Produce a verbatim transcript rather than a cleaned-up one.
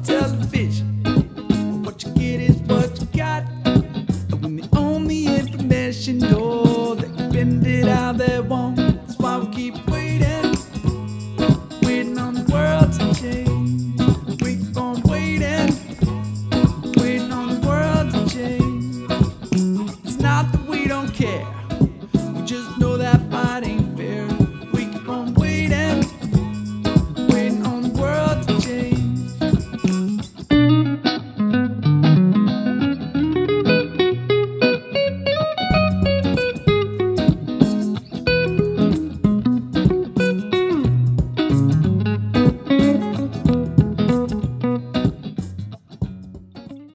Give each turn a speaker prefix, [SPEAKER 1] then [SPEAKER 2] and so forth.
[SPEAKER 1] television. What you get is what you got. When the only information, oh, they can bend it how they want. That's why we keep waiting, waiting on the world to change. We keep on waiting, waiting on the world to change. It's not that we don't care, we just know that fight ain't